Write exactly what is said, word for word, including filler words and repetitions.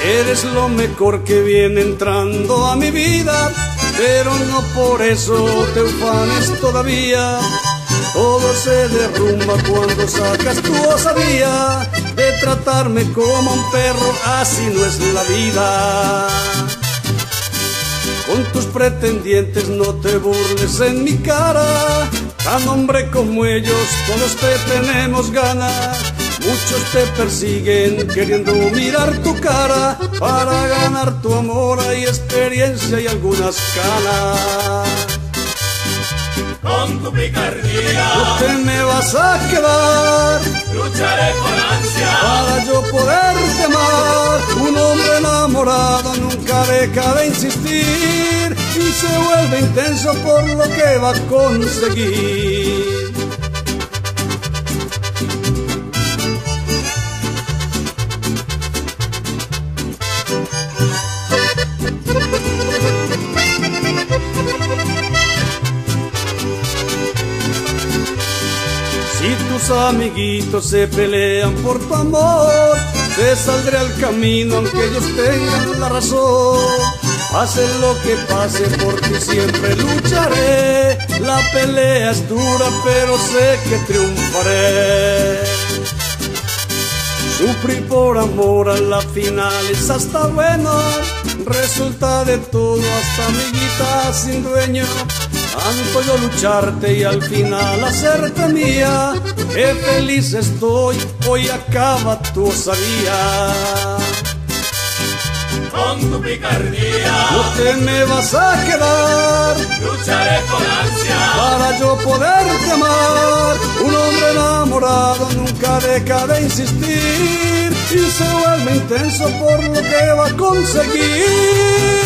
Eres lo mejor que viene entrando a mi vida, pero no por eso te ufanes todavía. Todo se derrumba cuando sacas tu osadía de tratarme como un perro, así no es la vida. Con tus pretendientes no te burles en mi cara, tan hombre como ellos todos te tenemos ganas. Muchos te persiguen queriendo mirar tu cara, para ganar tu amor hay experiencia y algunas canas. Con tu picardía ¿no te me vas a quedar? lucharé con ansia Para yo poderte amar. Un hombre enamorado nunca deja de insistir y se vuelve intenso por lo que va a conseguir. Si tus amiguitos se pelean por tu amor, te saldré al camino aunque ellos tengan la razón. Pase lo que pase, por ti siempre lucharé. La pelea es dura, pero sé que triunfaré. Sufrir por amor a la final es hasta bueno. Resulta de todo, hasta amiguita sin dueño. Tanto yo lucharte y al final hacerte mía, qué feliz estoy, hoy acaba tu osadía. con tu picardía No te me vas a quedar, lucharé con ansia para yo poderte amar. Un hombre enamorado nunca deja de insistir y se vuelve intenso por lo que va a conseguir.